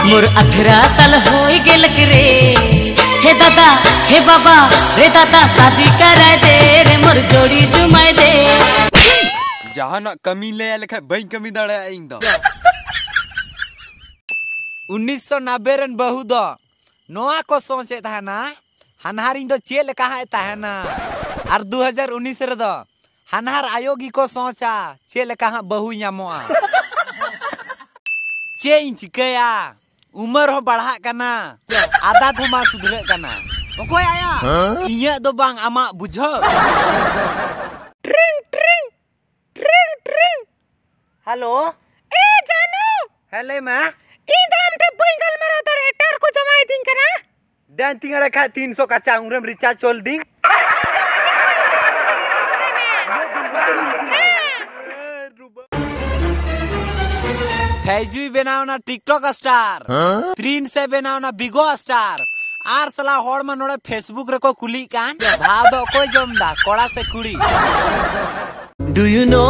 मोर 18 साल हो गेल रे। हे दादा हे बाबा रे दादा शादी कराए दे रे मोर जोड़ी जुमाए दे। जहाना कमी ले लेखा बई कमी दाड़ा इन दो 1990 रन बहु दो नोआ को सोचे थाना हनहार इन दो चेल कहा ताहना और 2019 रे दो हनहार आयोगी को सोचा चेल कहा बहु यामोआ चे इन चिकया उमर हो बढ़ा कना आदत हो मा सुधरे कना ओको आया इया दो बांग आमा बुझो ट्रिंग ट्रिंग ट्रिंग ट्रिंग हेलो ए जानो हेले मा ई दाम पे बंगल मरा तड़े टर को जमाई दिन कना दान तिंगड़ा खा 300 का चाउरम रिचार्ज चोल दिन फैजुई बनाओ ना टिकटॉक स्टार प्रिंट से बनाओ ना बिगो स्टार आर सला होड़ में नोड़े फेसबुक रको कुली कान भाव दो कोई जमदा कोड़ा से कुड़ी Do you know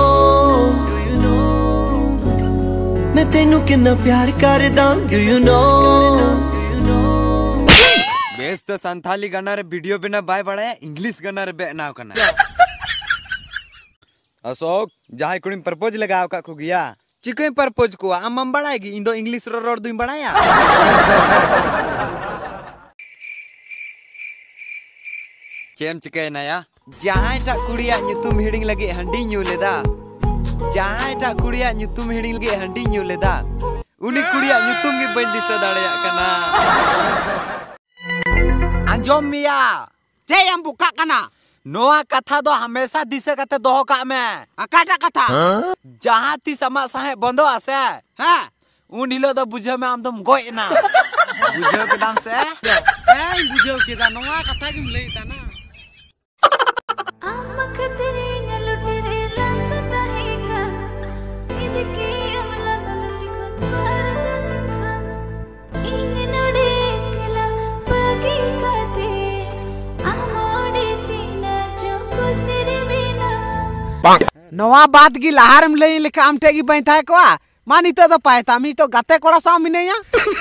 मैं तेनू कितना प्यार करदा Do you know बेस तो संथाली गाना रे वीडियो बिना बाय बड़ा इंग्लिश गाना रे बेनाव कना अशोक जहां कुड़ी प्रपोज लगाव का खु गया चिकन प्रपोज को आम बड़ाएगी इन दो इंग्लिश रोड दुई बड़ाया चेम चिके नया जहां टा कुड़िया नुतुम हिडिंग लगे हंडी न्यू लेदा जहां टा कुड़िया नुतुम हिडिंग लगे हंडी न्यू लेदा उनी कुड़िया नुतुम गे बन दिस दाड़या कना अंजोम मिया ते हम बुका कना नोआ कथा दो हमेशा दिसे कते दोहो का में अकाटा कथा जहां ती समा साहे बंदो आसे हां उन हिलो दो बुझे में आमदम गोय ना बुझो के दाम से ए बुझो के दा नोआ कथा किम लई ता ना आमख तेरे नलुटरे लगता है का इदके अमला दलुटी को परदन खा इन नडे कला पगी काते आमोड़े तीना जो कुछ तेरे बिना नवा बात की लहार में लई लेके आम टेगी बैठा को मानी तो पाएता मी तो गाते कोड़ा सा मिनेया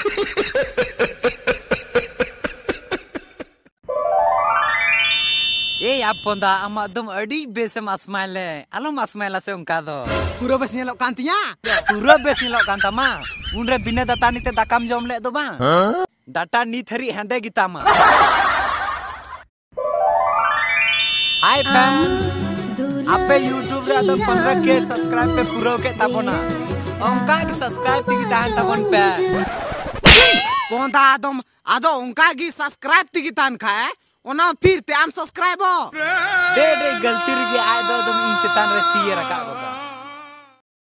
ए आप पंदा अमा दम अडी बेसम अस्माइले आलम अस्माइला से उनका दो पूरा बस नेलो कांतिया पूरा बेस नीलो कांता मा उनरे बिना दाता नीते दाकाम जम ले दो बा डाटा नी थरी हंदे गीतामा हाय फ्रेंड्स आपे YouTube रे आदम 15K सब्सक्राइब पे पूरा के ताबोना उनका के सब्सक्राइब तिगी तान ताबन पे पोंदा आदम आदो उनका की सब्सक्राइब तिगी तान खाए ओना फिर ते अनसब्सक्राइब दे गलती रे आय दो तुम इन चेतान रे तीर रखा